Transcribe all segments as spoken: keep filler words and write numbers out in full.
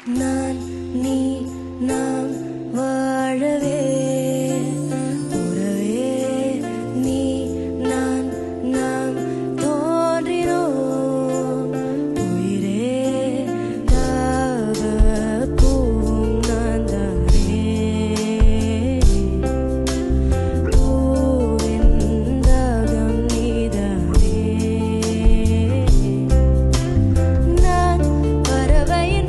நான் நீ நாம் வாழவே உறவே நீ நான் நாம் தோன்றினோம் உயிரே தாக பூவும் நான் தானே பூவின் தாகம் நீதானே நான் பறவையின்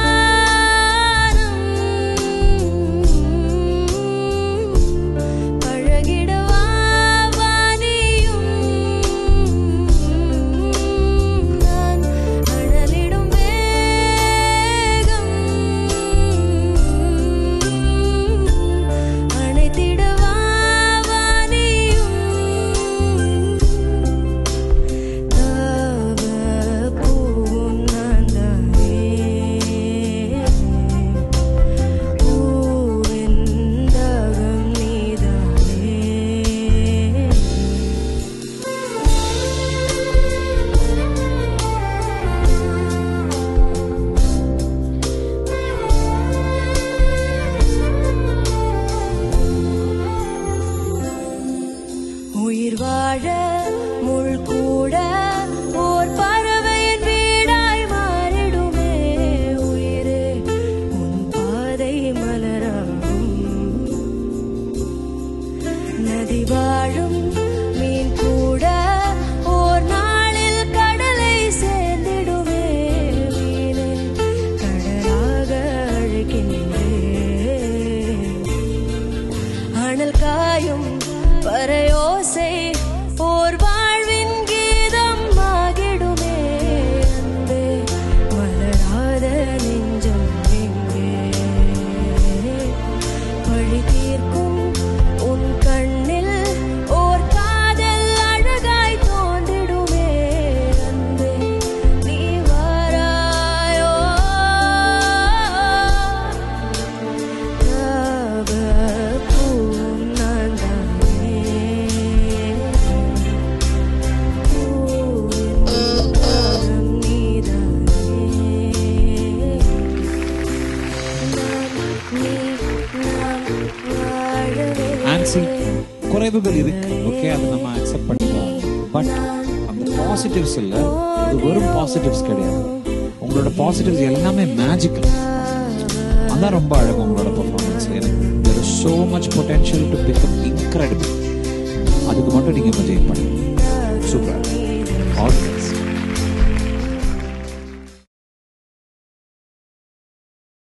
பழகிடவா வானியும் நான் அனலிடும் வேகம் அணைத்திடவா வானியும் தாவ பூவும் நான் தானே பூவின் தாகம் நீதானே உயிர் வாழ முள் கூட ஓர் பறவையின் வீடாய் மாறிடுமே உயிரே உன் பாதை மலராகும் நதி வாழும் மீன் கூட ஓர் நாளில் கடலை சேர்ந்திடுமே மீனே கடலாக அழைக்கின்றேன் அனல் காயும் பறையோசை ஓர் வாழ்வின் கீதம் ஆகிடுமே அன்பே மலராத நெஞ்சம் எங்கே பழி தீர்க்கும் உன் கண்ணில் ஓர் காதல் அழகாய் தோன்றிடுமே அன்பே நீ வாராயோ தாவ பூவும் நான் தானே பூவின் தாகம் நீதானே நான் நீ நாம் வாழவே ஆன்சி குறைவுகள் இருக்கு, ஓகே, அதை நம்ம அக்செப்ட் பண்ணிக்கலாம். பட் அந்த பாசிட்டிவ்ஸ் இல்லை, இது வெறும் பாசிட்டிவ்ஸ் கிடையாது. உங்களோட பாசிட்டிவ்ஸ் எல்லாமே மேஜிக்கல். அதான் ரொம்ப அழகு உங்களோட பெர்ஃபார்மன்ஸ். எனக்கு there is so much potential to become incredible. அதுக்கு மட்டும் நீங்க கொஞ்சம் பண்ணுங்க. சூப்பரா. ஆல்